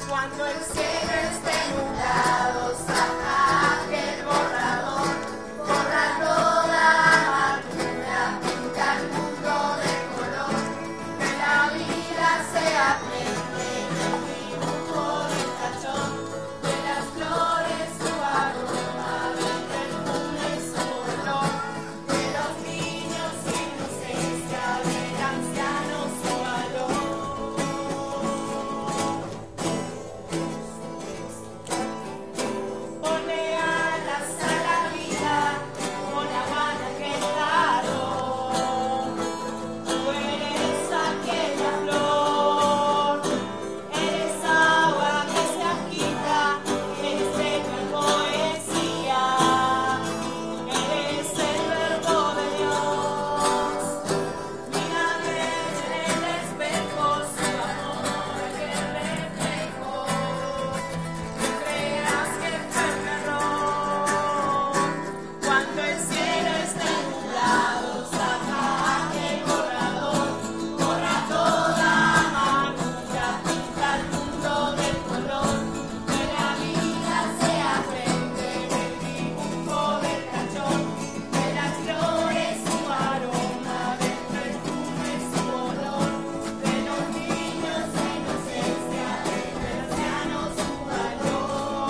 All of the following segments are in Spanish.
Cuando el cielo esté nublado, saca aquel borrador, borra toda amargura, pinta el mundo de color, que la vida se aprende del dibujo del tachón, de las flores su aroma, del perfume su olor, de los niños su inocencia, del anciano su valor. Pone alas a la vida con la gana que el calor. Tú eres aquella flor, eres agua que se agita, eres letra en poesía, eres el verbo de Dios. Mírame en el espejo, su amor que reflejo. No creas que fue un error. Cuando el cielo esté nublado, saca aquel borrador, borra toda amargura, pinta el mundo del color, que la vida se aprende del dibujo del tachón, de las flores su aroma, del perfume su olor, de los niños su inocencia, del anciano su valor.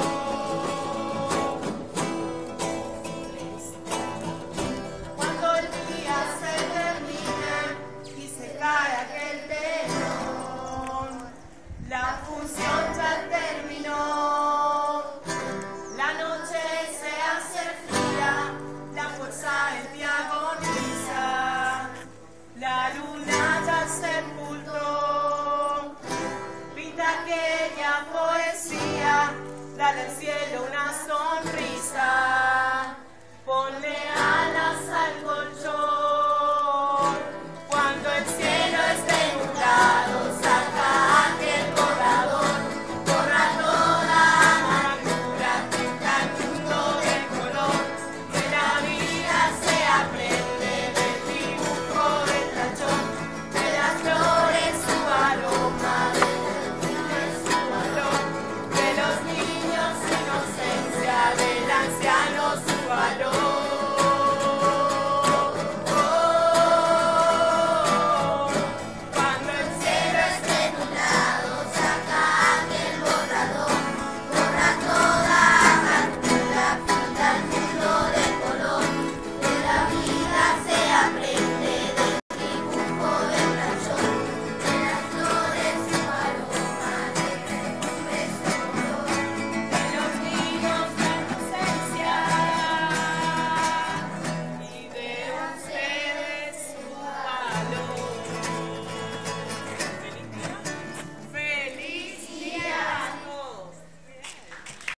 Cuando el día se termina y se cae aquel telón, la función ya terminó. La noche se hace fría, la fuerza en ti agoniza, la luna ya sepultó. Pinta aquella poesía, dale al cielo una sonrisa.